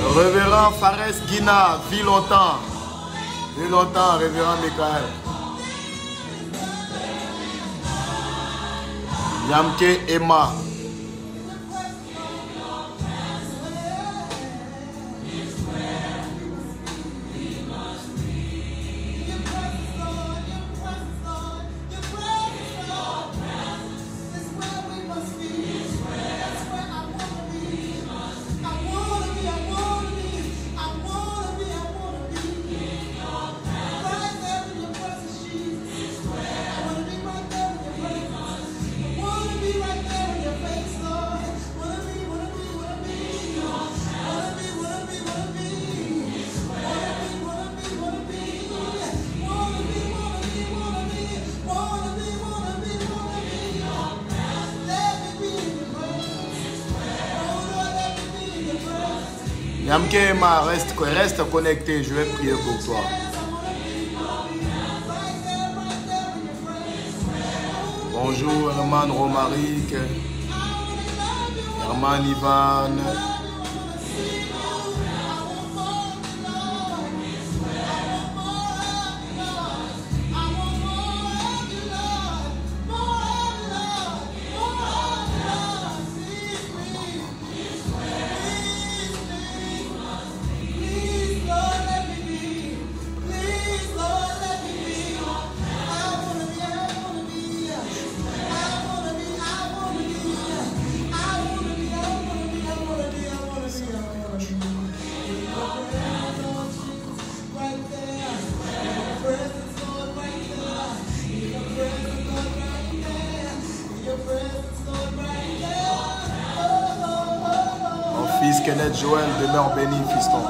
Révérend Fares Guina, vis longtemps. Vis longtemps, révérend Michael. Yamke Emma. Yamkema, reste connecté, je vais prier pour toi. Bonjour Herman Romaric, Herman Ivan. Kenneth Joël, demeure béni, fiston.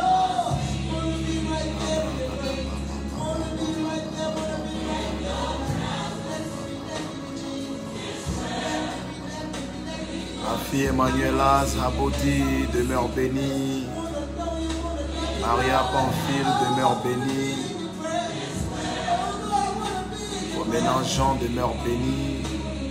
Ma fille Emmanuela Zaboti, demeure béni. Maria Pamphile, demeure béni. Roménin Jean, demeure béni.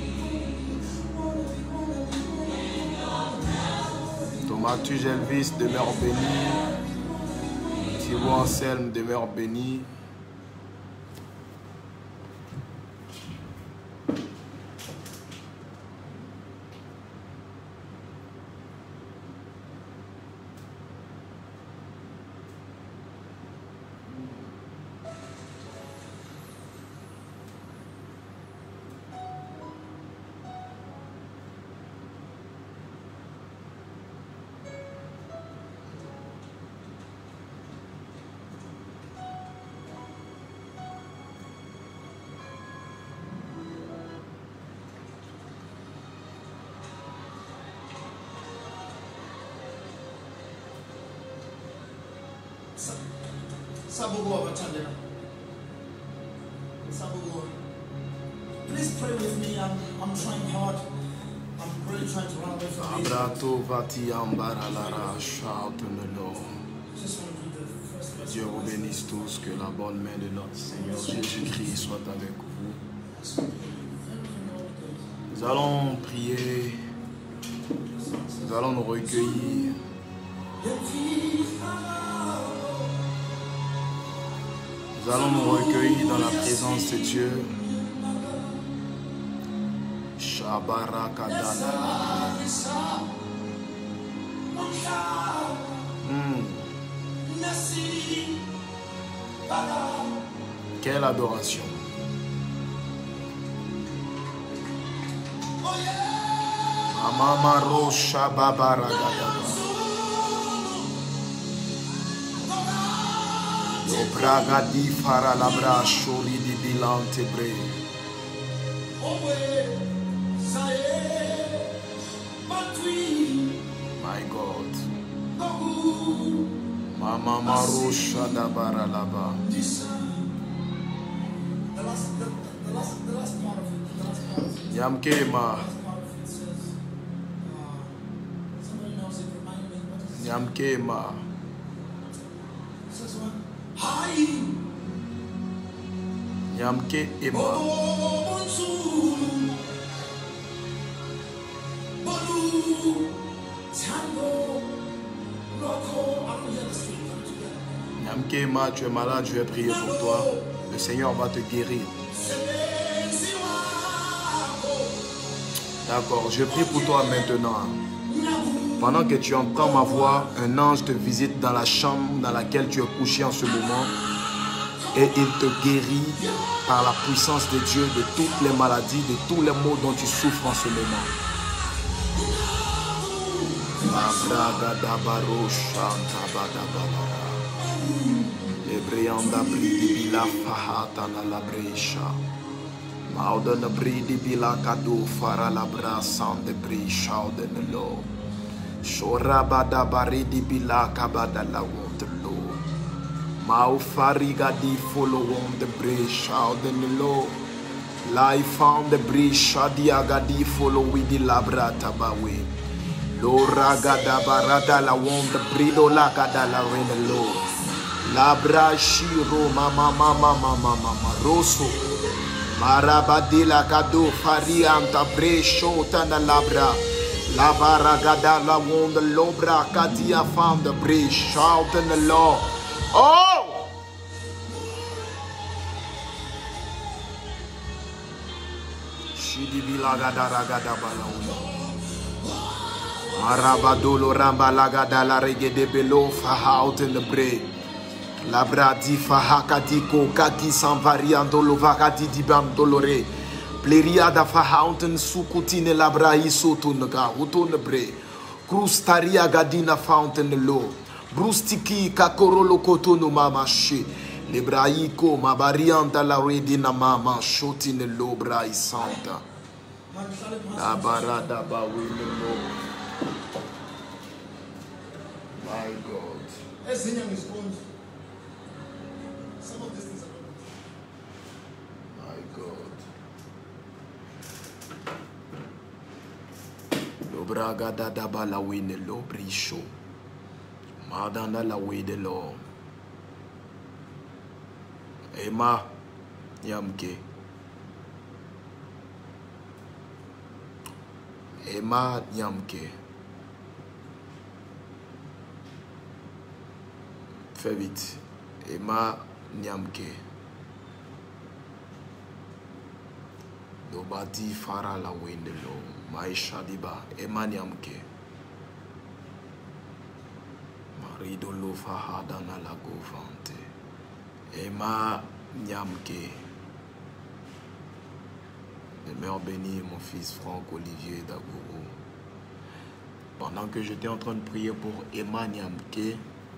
Mathieu Gelvis, demeure béni. Thibaut Anselme, demeure béni. Please pray with me. I'm trying hard. I'm really trying to run away from it. Abrato Vati Ambaralara, shout to the Lord. Dieu vous bénisse tous, que la bonne main de notre Seigneur Jésus-Christ soit avec vous. Nous allons prier, nous allons nous recueillir. Nous allons nous recueillir dans la présence de Dieu. Quelle adoration. Amamaro Shababaragada. Bragadi fara labra shori di bilante bre. My God. Mama marusha da bara laba. Yamkema. Yamkema. Yamke Emma. Emma, tu es malade, je vais prier pour toi. Le Seigneur va te guérir. D'accord, je prie pour toi maintenant. Pendant que tu entends ma voix, un ange te visite dans la chambre dans laquelle tu es couché en ce moment. Et il te guérit par la puissance de Dieu de toutes les maladies, de tous les maux dont tu souffres en ce moment. Mau fariga di follow on the bridge out in the low. Life on the bridge, Shadiaga di follow with the labrata bawe. Lora gada barada la won the brido la gada la renelo. Labra shiro mama mama mama mama rosso. Marabadila kado farianta bresho tana labra. La baragada la won the lobra kadia found the bridge shout in the law. Oh! Marabadolo ramba lagada la regede belo fa out in the break. Labra di fa hakadiko kaki san variando lo vakadi di bam dolore. Pleria da fa out in sukutine labra isoto naga utone bre. Crustaria gadina fountain low. Brustiki kakorolo kotono mama she. Lebraiko mabarianta la redina mama shoti ne lobra isanta. La barada ba we no. My God. My God. Lobra gada da ba la we ne lobri show. Madana la way de l'or. Emma Nyamke. Emma Nyamke. Fais vite. Emma Nyamke. Nobody fara la way de l'or. Maisha diba. Emma Nyamke. Ridolo fahadana la govante. Emma Nyamke. Demeure béni mon fils Franck Olivier Dagourou. Pendant que j'étais en train de prier pour Emma Nyamke,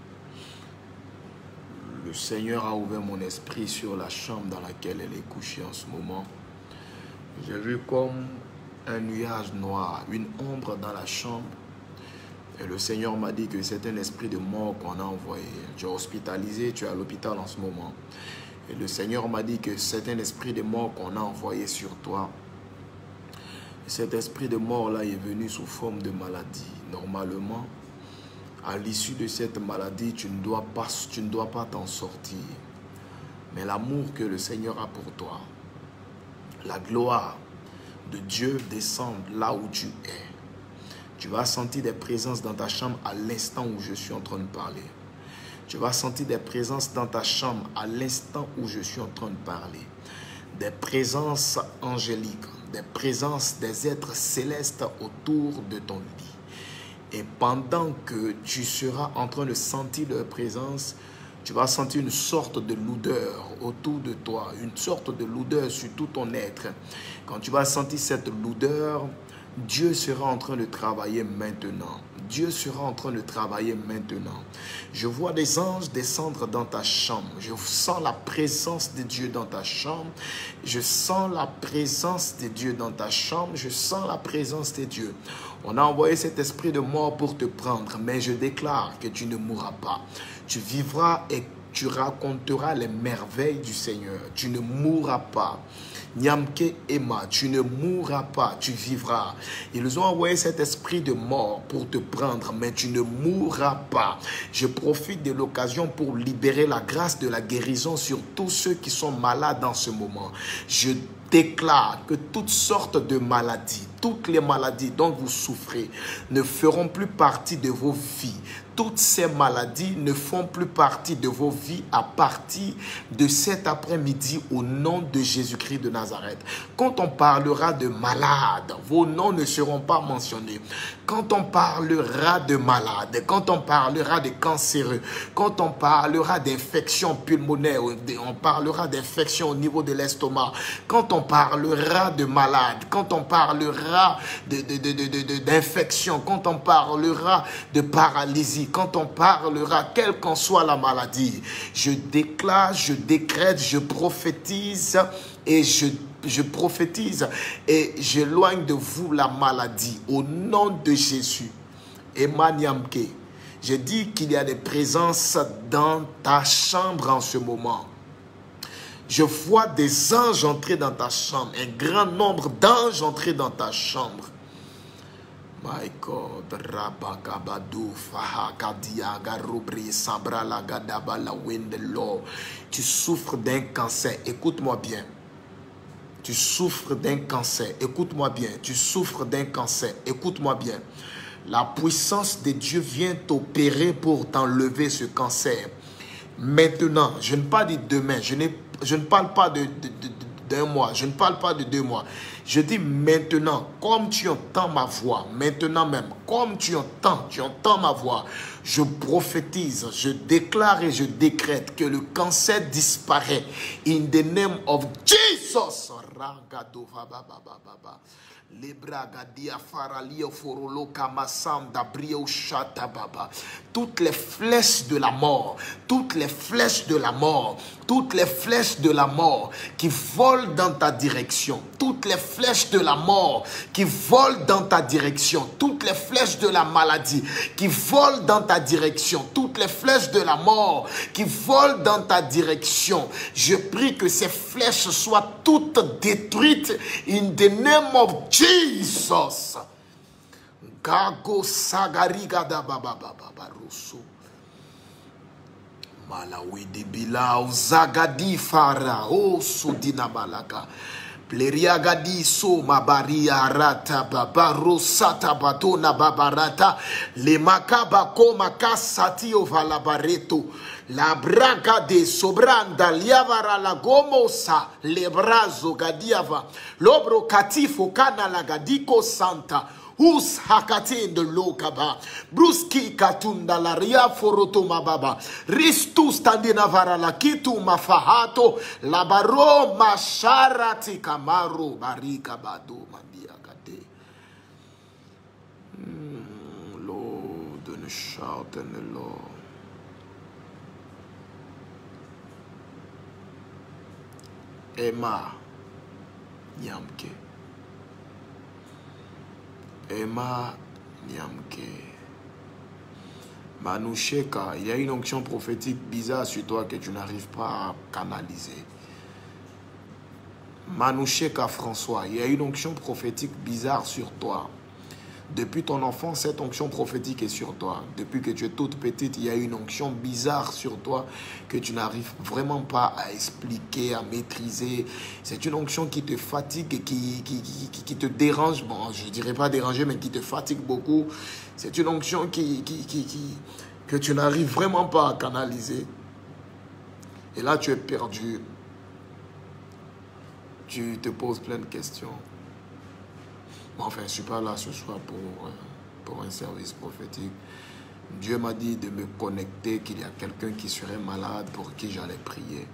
le Seigneur a ouvert mon esprit sur la chambre dans laquelle elle est couchée en ce moment. J'ai vu comme un nuage noir, une ombre dans la chambre. Et le Seigneur m'a dit que c'est un esprit de mort qu'on a envoyé. Tu es hospitalisé, tu es à l'hôpital en ce moment. Et le Seigneur m'a dit que c'est un esprit de mort qu'on a envoyé sur toi. Et cet esprit de mort-là est venu sous forme de maladie. Normalement, à l'issue de cette maladie, tu ne dois pas t'en sortir. Mais l'amour que le Seigneur a pour toi, la gloire de Dieu descend là où tu es. Tu vas sentir des présences dans ta chambre à l'instant où je suis en train de parler. Tu vas sentir des présences dans ta chambre à l'instant où je suis en train de parler. Des présences angéliques, des présences des êtres célestes autour de ton lit. Et pendant que tu seras en train de sentir leur présence, tu vas sentir une sorte de lourdeur autour de toi, une sorte de lourdeur sur tout ton être. Quand tu vas sentir cette lourdeur, Dieu sera en train de travailler maintenant. Dieu sera en train de travailler maintenant. Je vois des anges descendre dans ta chambre. Je sens la présence de Dieu dans ta chambre. Je sens la présence de Dieu dans ta chambre. Je sens la présence de Dieu. On a envoyé cet esprit de mort pour te prendre, mais je déclare que tu ne mourras pas. Tu vivras et tu raconteras les merveilles du Seigneur. Tu ne mourras pas. Nyamke Emma, tu ne mourras pas, tu vivras. Ils ont envoyé cet esprit de mort pour te prendre, mais tu ne mourras pas. Je profite de l'occasion pour libérer la grâce de la guérison sur tous ceux qui sont malades en ce moment. Je déclare que toutes sortes de maladies, toutes les maladies dont vous souffrez ne feront plus partie de vos vies. Toutes ces maladies ne font plus partie de vos vies à partir de cet après-midi au nom de Jésus-Christ de Nazareth. Quand on parlera de malades, vos noms ne seront pas mentionnés. Quand on parlera de malades, quand on parlera de cancéreux, quand on parlera d'infections pulmonaires, on parlera d'infections au niveau de l'estomac, quand on parlera de malades, quand on parlera d'infections, quand on parlera de paralysie, quand on parlera, quelle qu'en soit la maladie, je déclare, je décrète, je prophétise et je prophétise et j'éloigne de vous la maladie au nom de Jésus. Emaniamke, je dis qu'il y a des présences dans ta chambre en ce moment. Je vois des anges entrer dans ta chambre, un grand nombre d'anges entrer dans ta chambre. My God, Rabakabadou, Fahakadia, Garobri, Sabra, Lagadaba, la wind, Lord. Tu souffres d'un cancer, écoute-moi bien. Tu souffres d'un cancer, écoute-moi bien. Tu souffres d'un cancer, écoute-moi bien. La puissance de Dieu vient t'opérer pour t'enlever ce cancer. Maintenant, je ne parle pas de demain, je ne parle pas d'un mois, je ne parle pas de 2 mois. Je dis maintenant, comme tu entends ma voix, maintenant même, comme tu entends ma voix, je prophétise, je déclare et je décrète que le cancer disparaît. In the name of Jesus. Toutes les flèches de la mort, toutes les flèches de la mort, toutes les flèches de la mort qui volent dans ta direction, toutes les flèches de la mort qui volent dans ta direction, toutes les flèches de la maladie qui volent dans ta direction, toutes les flèches de la mort qui volent dans ta direction, je prie que ces flèches soient toutes détruites in the name of Jesus. Gago sagariga da baba baba rusu. Malawi di bilau zagadi fara o sudina malaka. Pleriagadi so mabaria rata babaro sata batona babarata le makaba koma kasati ovalabareto la braga de sobranda liavara la gomosa le brazo gadiava lobro katifo kana la gadiko santa. Us hakatin de lokaba bruski katunda la ria foroto mababa ristu standina vara la kitu mafahato la baro masharati kamaro barika bado mabia kade. Lord, and shout in the Lord. Emma Nyamke. Emma Nyamke. Manoucheka, il y a une onction prophétique bizarre sur toi que tu n'arrives pas à canaliser. Manoucheka François, il y a une onction prophétique bizarre sur toi. Depuis ton enfance, cette onction prophétique est sur toi. Depuis que tu es toute petite, il y a une onction bizarre sur toi que tu n'arrives vraiment pas à expliquer, à maîtriser. C'est une onction qui te fatigue et qui te dérange. Bon, je ne dirais pas déranger, mais qui te fatigue beaucoup. C'est une onction que tu n'arrives vraiment pas à canaliser. Et là, tu es perdu. Tu te poses plein de questions. Enfin, je ne suis pas là ce soir pour un service prophétique. Dieu m'a dit de me connecter, qu'il y a quelqu'un qui serait malade pour qui j'allais prier.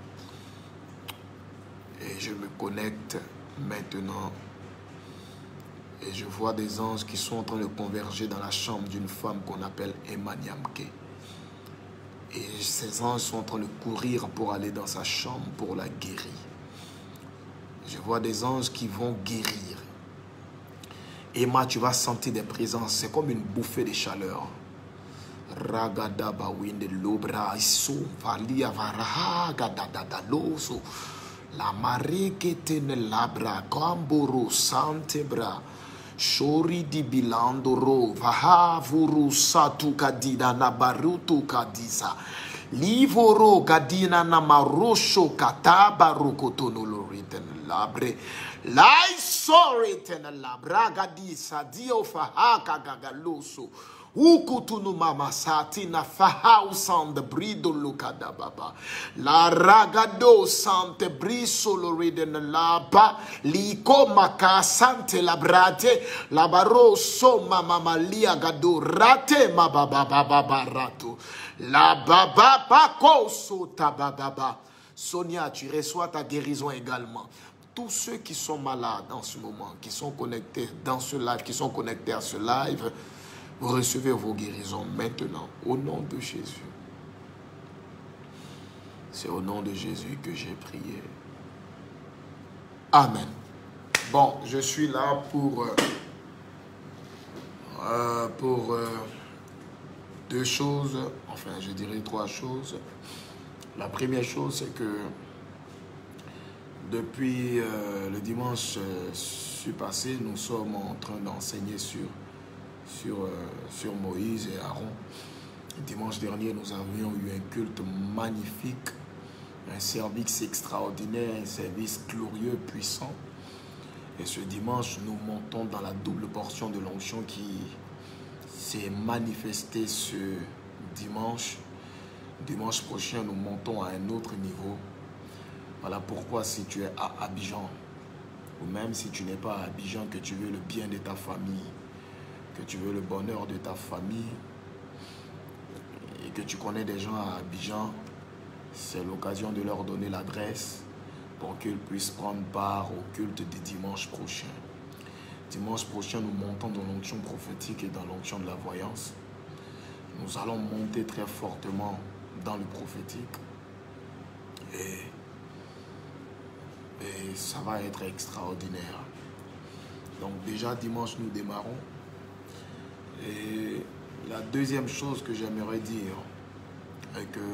Et je me connecte maintenant. Et je vois des anges qui sont en train de converger dans la chambre d'une femme qu'on appelle Emma Nyamke. Et ces anges sont en train de courir pour aller dans sa chambre pour la guérir. Je vois des anges qui vont guérir. Emma, tu vas sentir des présences. C'est comme une bouffée de chaleur. Ragada bawinde lobra iso valia varaha gadada loso la mare ketene labra gamboro santebra shori di bilandoro vaha vuru satu kadida nabarutu kadisa Livoro gadina namarosho kataba rokotono loriten labre. Lai sorry ten labra gadisa dio fahaka gagaloso. Ukutunu mama satina fahau sande brido lukada baba. La ragado sante briso loriden laba. Liko maka sante labrate. Labaro so mama malia gado rate mababa baba rato. La baba bako so tababa. Sonia, tu reçois ta guérison également. Tous ceux qui sont malades en ce moment, qui sont connectés dans ce live, qui sont connectés à ce live, vous recevez vos guérisons maintenant, au nom de Jésus. C'est au nom de Jésus que j'ai prié. Amen. Bon, je suis là pour deux choses, enfin je dirais trois choses. La première chose, c'est que depuis le dimanche passé, nous sommes en train d'enseigner sur Moïse et Aaron. Dimanche dernier, nous avions eu un culte magnifique, un service extraordinaire, un service glorieux, puissant. Et ce dimanche, nous montons dans la double portion de l'onction qui s'est manifestée ce dimanche. Dimanche prochain, nous montons à un autre niveau. Voilà pourquoi si tu es à Abidjan, ou même si tu n'es pas à Abidjan, que tu veux le bien de ta famille, que tu veux le bonheur de ta famille, et que tu connais des gens à Abidjan, c'est l'occasion de leur donner l'adresse pour qu'ils puissent prendre part au culte du dimanche prochain. Dimanche prochain, nous montons dans l'onction prophétique et dans l'onction de la voyance. Nous allons monter très fortement dans le prophétique. Et ça va être extraordinaire. Donc déjà, dimanche, nous démarrons. Et la deuxième chose que j'aimerais dire est que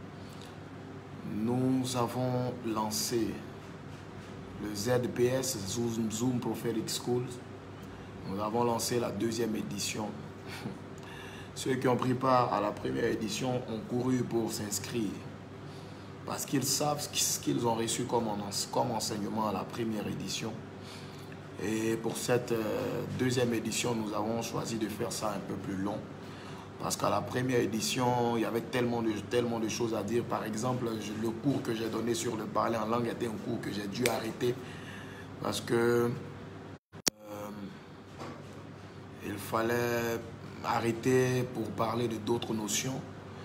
nous avons lancé le ZPS, Zoom Prophetic Schools. Nous avons lancé la deuxième édition. Ceux qui ont pris part à la première édition ont couru pour s'inscrire. Parce qu'ils savent ce qu'ils ont reçu comme enseignement à la première édition. Et pour cette deuxième édition, nous avons choisi de faire ça un peu plus long. Parce qu'à la première édition, il y avait tellement de choses à dire. Par exemple, le cours que j'ai donné sur le parler en langue était un cours que j'ai dû arrêter. Parce que il fallait arrêter pour parler de d'autres notions.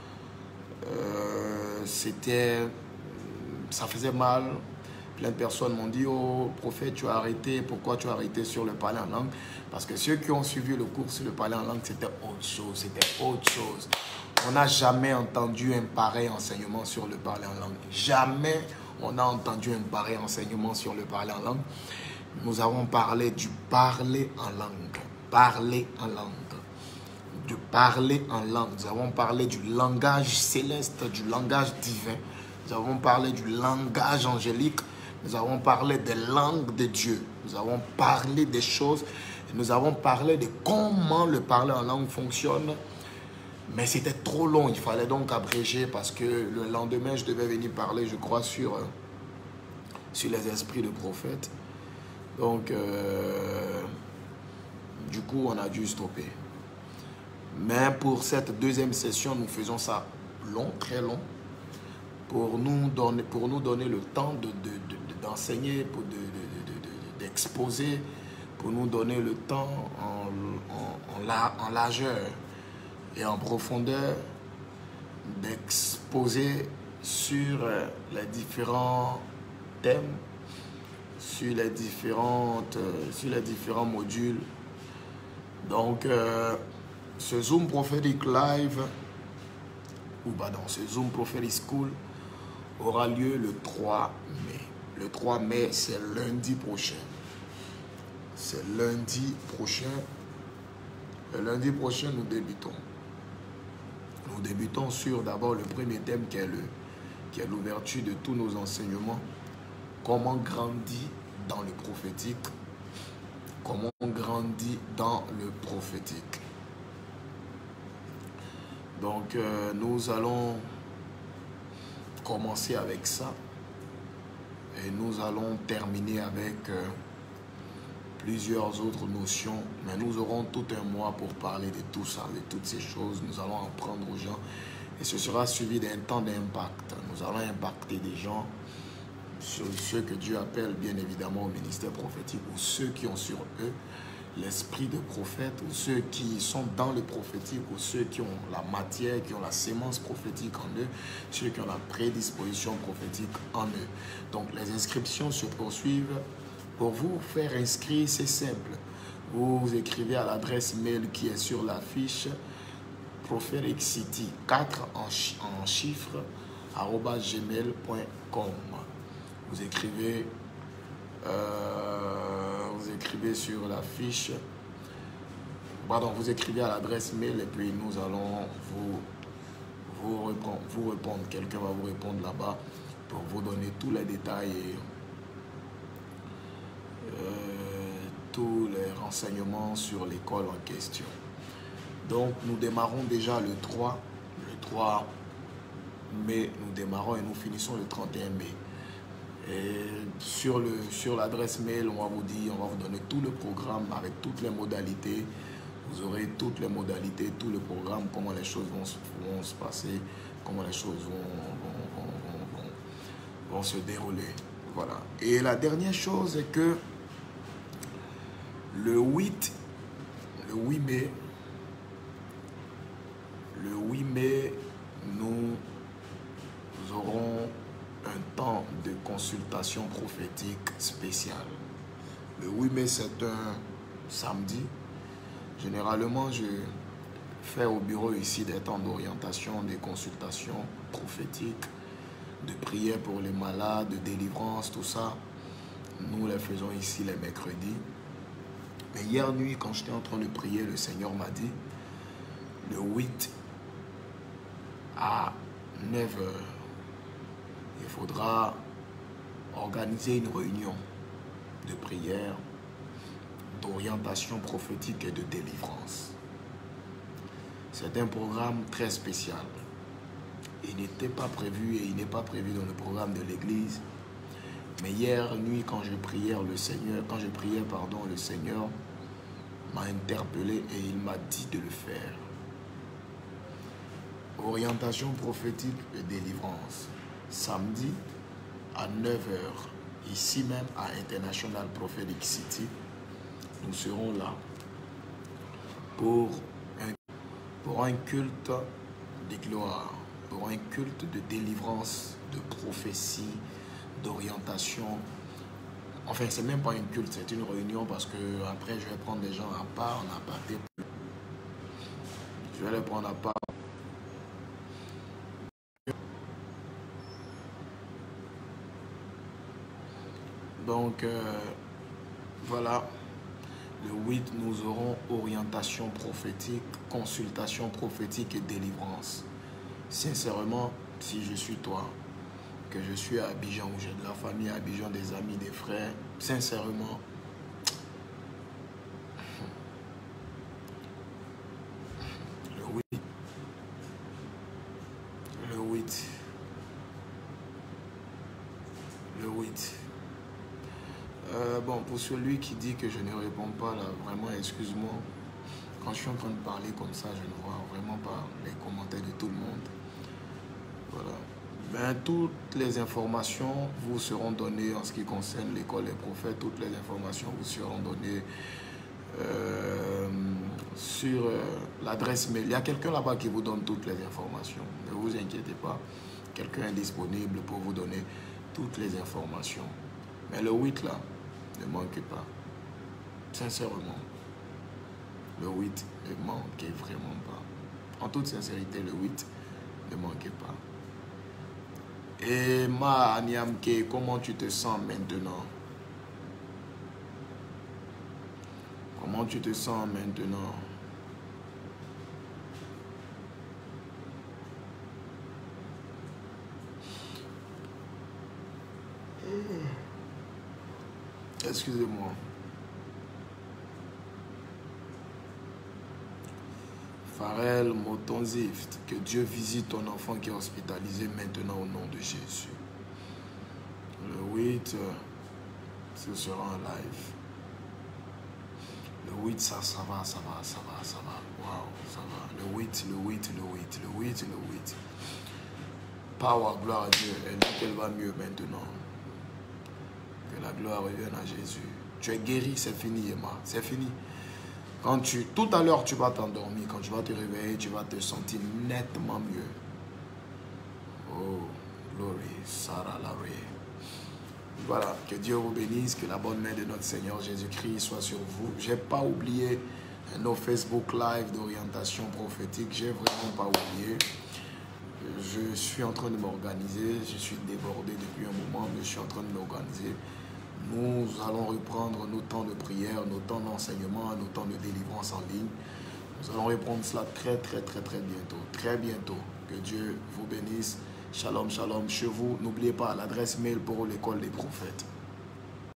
Ça faisait mal. Plein de personnes m'ont dit, oh prophète, tu as arrêté, pourquoi tu as arrêté sur le parler en langue? Parce que ceux qui ont suivi le cours sur le parler en langue, c'était autre chose, On n'a jamais entendu un pareil enseignement sur le parler en langue. Jamais on n'a entendu un pareil enseignement sur le parler en langue. Nous avons parlé du parler en langue. Parler en langue. Du parler en langue. Nous avons parlé du langage céleste, du langage divin. Nous avons parlé du langage angélique. Nous avons parlé des langues de Dieu. Nous avons parlé des choses. Nous avons parlé de comment le parler en langue fonctionne. Mais c'était trop long. Il fallait donc abréger parce que le lendemain, je devais venir parler, je crois, sur les esprits de prophètes. Donc, du coup, on a dû stopper. Mais pour cette deuxième session, nous faisons ça long, très long, pour nous donner le temps d'enseigner, d'exposer, pour nous donner le temps en largeur et en profondeur d'exposer sur les différents thèmes, sur les différents modules. Donc, ce Zoom Prophetic Live, ou pardon, ce Zoom Prophetic School aura lieu le 3 mai. Le 3 mai, c'est lundi prochain. C'est lundi prochain. Le lundi prochain, nous débutons. Nous débutons sur d'abord le premier thème qui est l'ouverture de tous nos enseignements. Comment grandir dans le prophétique. Comment grandir dans le prophétique. Donc, nous allons commencer avec ça. Et nous allons terminer avec plusieurs autres notions. Mais nous aurons tout un mois pour parler de tout ça, de toutes ces choses. Nous allons apprendre aux gens. Et ce sera suivi d'un temps d'impact. Nous allons impacter des gens sur ceux que Dieu appelle bien évidemment au ministère prophétique, ou ceux qui ont sur eux l'esprit de prophète, ou ceux qui sont dans le prophétique, ou ceux qui ont la matière, qui ont la sémence prophétique en eux, ceux qui ont la prédisposition prophétique en eux. Donc les inscriptions se poursuivent. Pour vous faire inscrire, c'est simple. Vous écrivez à l'adresse mail qui est sur l'affiche, propheticity 4 en chiffres, @gmail.com. Vous écrivez sur la fiche, pardon, vous écrivez à l'adresse mail et puis nous allons vous répondre. Quelqu'un va vous répondre là-bas pour vous donner tous les détails et tous les renseignements sur l'école en question. Donc nous démarrons déjà le 3 mai, nous démarrons et nous finissons le 31 mai. Et sur l'adresse mail, on va vous donner tout le programme avec toutes les modalités. Vous aurez toutes les modalités, tout le programme, comment les choses vont se passer, comment les choses vont se dérouler. Voilà. Et la dernière chose est que le 8 mai, nous aurons un temps de consultation prophétique spéciale. Le 8 mai, c'est un samedi. Généralement, je fais au bureau ici des temps d'orientation, des consultations prophétiques, de prière pour les malades, de délivrance, tout ça. Nous les faisons ici les mercredis. Mais hier nuit, quand j'étais en train de prier, le Seigneur m'a dit, le 8 à 9 h, il faudra organiser une réunion de prière, d'orientation prophétique et de délivrance. C'est un programme très spécial. Il n'était pas prévu et il n'est pas prévu dans le programme de l'église. Mais hier nuit, quand je priais, le Seigneur m'a interpellé et il m'a dit de le faire. Orientation prophétique et délivrance. Samedi à 9 h, ici même à International Prophetic City, nous serons là pour un culte de gloire, pour un culte de délivrance, de prophétie, d'orientation. Enfin, c'est même pas un culte, c'est une réunion parce que après je vais prendre des gens à part, en aparté. Je vais les prendre à part. Donc, voilà, le 8, nous aurons orientation prophétique, consultation prophétique et délivrance. Sincèrement, si je suis toi, que je suis à Abidjan, où j'ai de la famille à Abidjan, des amis, des frères, sincèrement, le 8, bon, pour celui qui dit que je ne réponds pas, là, vraiment, excuse-moi. Quand je suis en train de parler comme ça, je ne vois vraiment pas les commentaires de tout le monde. Voilà. Ben, toutes les informations vous seront données en ce qui concerne l'école des prophètes. Toutes les informations vous seront données sur l'adresse mail. Il y a quelqu'un là-bas qui vous donne toutes les informations. Ne vous inquiétez pas. Quelqu'un est disponible pour vous donner toutes les informations. Mais le 8 là, ne manquez pas. Sincèrement. Le 8, ne manquez vraiment pas. En toute sincérité, le 8, ne manquez pas. Et Ma Anyamke, comment tu te sens maintenant? Comment tu te sens maintenant? Excusez-moi. Karel Motonzift, que Dieu visite ton enfant qui est hospitalisé maintenant au nom de Jésus. Le 8, ce sera en live. Le 8, ça va. Waouh, ça va. Le 8. Power, gloire à Dieu. Elle dit qu'elle va mieux maintenant. Que la gloire revienne à Jésus. Tu es guéri, c'est fini, Emma. C'est fini. Tout à l'heure, tu vas t'endormir. Quand tu vas te réveiller, tu vas te sentir nettement mieux. Oh, glory, Sarah Larry. Voilà, que Dieu vous bénisse, que la bonne main de notre Seigneur Jésus-Christ soit sur vous. Je n'ai pas oublié nos Facebook Live d'orientation prophétique. Je n'ai vraiment pas oublié. Je suis en train de m'organiser. Je suis débordé depuis un moment, mais je suis en train de m'organiser. Nous allons reprendre nos temps de prière, nos temps d'enseignement, nos temps de délivrance en ligne. Nous allons reprendre cela très bientôt. Très bientôt. Que Dieu vous bénisse. Shalom, shalom. Chez vous, n'oubliez pas l'adresse mail pour l'école des prophètes.